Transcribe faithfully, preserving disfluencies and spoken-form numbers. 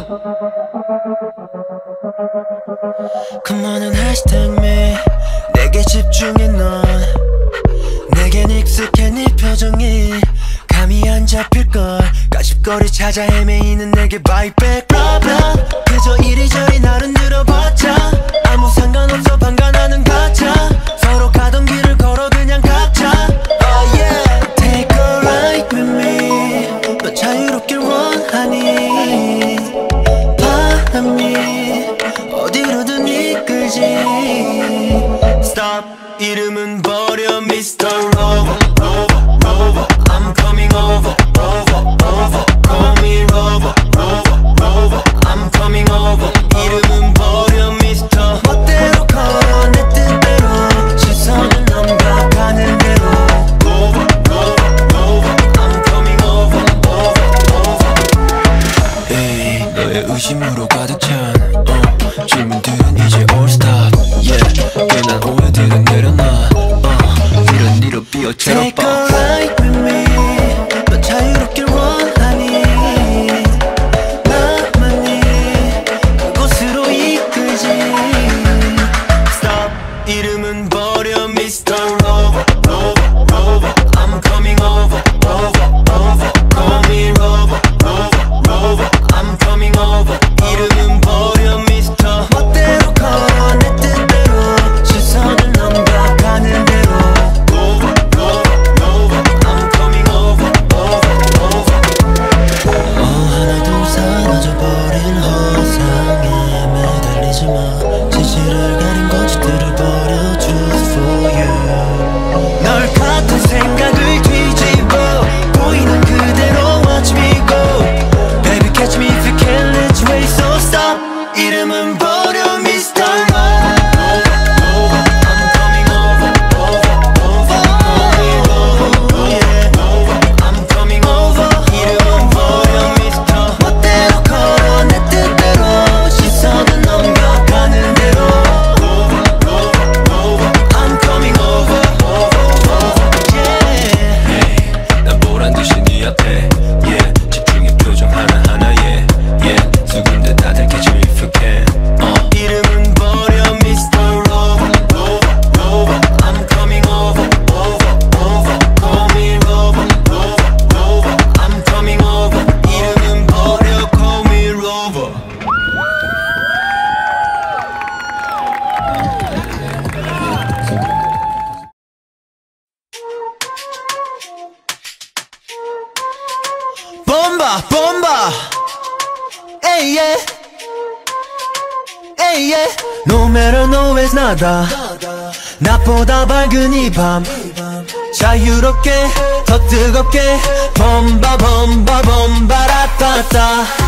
Come on and hashtag me. 내게 집중해 넌. 내겐 익숙해 네 표정이 감이 안 잡힐걸. 가십거리 찾아 헤매이는 내게 buy back problem. 그저 이리저리 나를 늘어봤자 아무 상관없어 방관하는 가짜. 서로 가던 길을 걸어 그냥 각자. Oh yeah. Take a ride with me. 너 자유롭길 원하니 바람이 어디로든 이끌지. Stop. 이름은 버려 미스터 Rover, Rover, Rover. I'm coming over, over, over. Call me Rover, Rover, Rover. I'm coming over. 이름은 버려 미스터. 멋대로 걸어 내 뜻대로 시선은 넘겨가는 대로. Rover, Rover, Rover. I'm coming over, over, over. Hey, 너의 의심으로 가득 찬 uh, 질문들은 이제 all stop. Yeah, 괜한 오해들은 내려놔. uh, 이런 니로 비어처럼 Take a ride with me. 너 자유롭길 원하니 나만이 그곳으로 이끌지. Stop. 이름은 버려 미스터 Rover, Rover, Rover. I'm coming over, over, over. Call me Rover, Rover, Rover. I'm coming over. 이름은 버려 미스터. 멋대로 걸어 내 뜻대로 시선을 넘겨가는 대로. Rover, Rover, Rover. I'm coming over, over, over. 어 하나 둘 사라져버린 허상에 매달리지 마. 지지를 가린 거짓 들어버려 just for you. 널 같은 생각을 뒤집어 보이는 그대로 watch me go. Baby catch me if you can, let's race, so stop. 이름은 버려 미스터 Bomba, bomba. Hey yeah, hey yeah. No matter no it's nada. 낮보다 밝은 이 밤 자유롭게 더 뜨겁게 범바 범바 범바라따따.